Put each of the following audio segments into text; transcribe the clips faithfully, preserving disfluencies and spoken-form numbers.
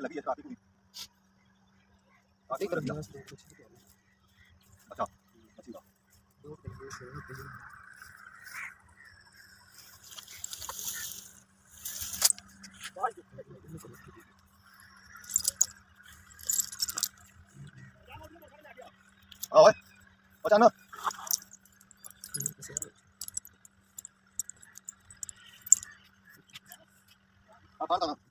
लगी है काफी पूरी काफी कर दिया। अच्छा अच्छी बात दो किलो से ओए अचानक अब आता ना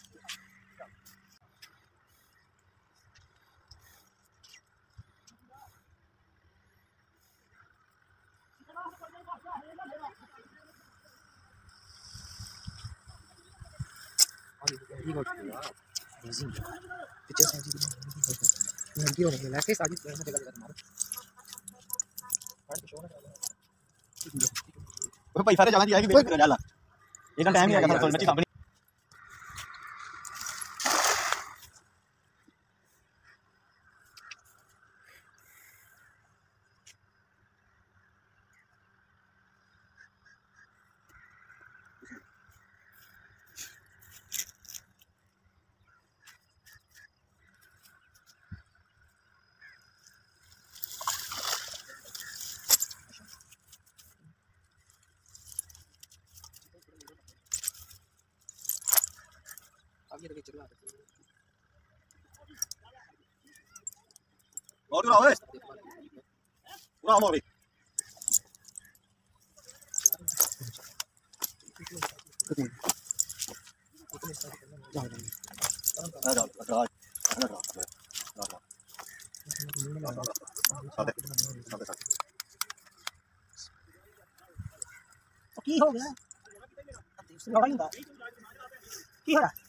Ini kok amazing ya. Kecil saja gitu. Nanti orang bilang kayak tadi saya mau jaga kemarin. वो पैसा रे जाना चाहिए कि बेच डाला एक घंटा टाइम ही लगा था तो मच्छी कंपनी आगे लगे चला और पूरा ओए पूरा हो गई आ जाओ आ जाओ आ जाओ सादे सादे सादे की हो गया लड़ाई की हो रहा